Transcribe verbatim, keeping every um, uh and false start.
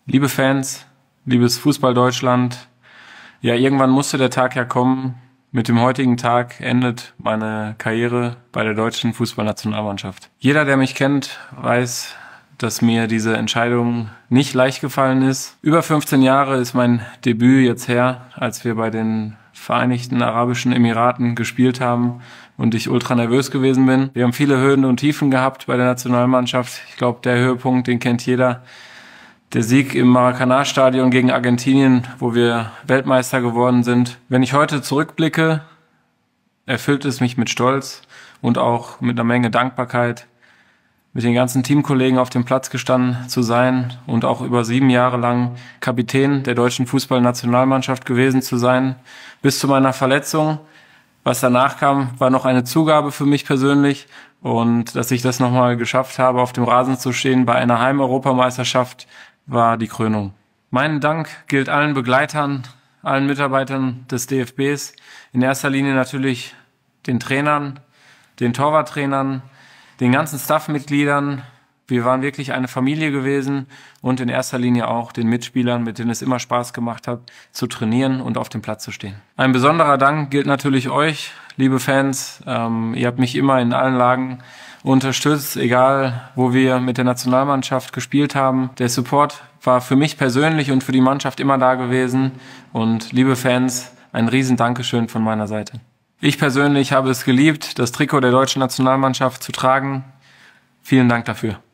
Liebe Fans, liebes Fußball-Deutschland, ja, irgendwann musste der Tag ja kommen. Mit dem heutigen Tag endet meine Karriere bei der deutschen Fußballnationalmannschaft. Jeder, der mich kennt, weiß, dass mir diese Entscheidung nicht leicht gefallen ist. Über fünfzehn Jahre ist mein Debüt jetzt her, als wir bei den Vereinigten Arabischen Emiraten gespielt haben und ich ultra nervös gewesen bin. Wir haben viele Höhen und Tiefen gehabt bei der Nationalmannschaft. Ich glaube, der Höhepunkt, den kennt jeder. Der Sieg im Maracanã-Stadion gegen Argentinien, wo wir Weltmeister geworden sind. Wenn ich heute zurückblicke, erfüllt es mich mit Stolz und auch mit einer Menge Dankbarkeit, mit den ganzen Teamkollegen auf dem Platz gestanden zu sein und auch über sieben Jahre lang Kapitän der deutschen Fußballnationalmannschaft gewesen zu sein, bis zu meiner Verletzung. Was danach kam, war noch eine Zugabe für mich persönlich, und dass ich das nochmal geschafft habe, auf dem Rasen zu stehen bei einer Heim-Europameisterschaft, war die Krönung. Mein Dank gilt allen Begleitern, allen Mitarbeitern des D F Bs, in erster Linie natürlich den Trainern, den Torwarttrainern, den ganzen Staffmitgliedern. Wir waren wirklich eine Familie gewesen, und in erster Linie auch den Mitspielern, mit denen es immer Spaß gemacht hat, zu trainieren und auf dem Platz zu stehen. Ein besonderer Dank gilt natürlich euch, liebe Fans. Ähm, ihr habt mich immer in allen Lagen unterstützt, egal wo wir mit der Nationalmannschaft gespielt haben. Der Support war für mich persönlich und für die Mannschaft immer da gewesen. Und liebe Fans, ein riesen Dankeschön von meiner Seite. Ich persönlich habe es geliebt, das Trikot der deutschen Nationalmannschaft zu tragen. Vielen Dank dafür.